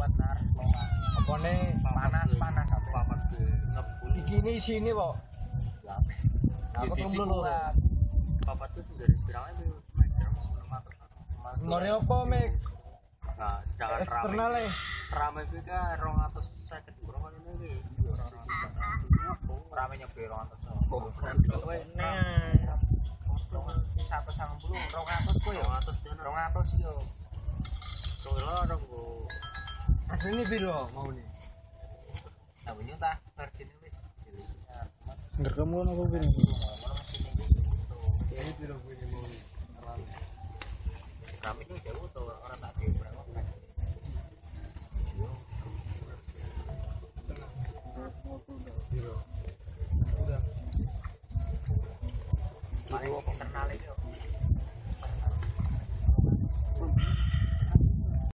benar longan. Apane panas papat ngebul. Iki ini sini kok. Aku belum lho. Papat itu dari pirang itu meter 600. Mari apa, Mek? Nah, sedangkan eksternal rame itu kan 250 bro kan ini rame nyepi 200 kok satu sang bulu 200 kok ya 200 yo soalnya orang go aslinya piro mau nih tahunya tah versi ini wis Ngerekam apa gini? ini piro punya mau nih rame ini jauh tuh orang tak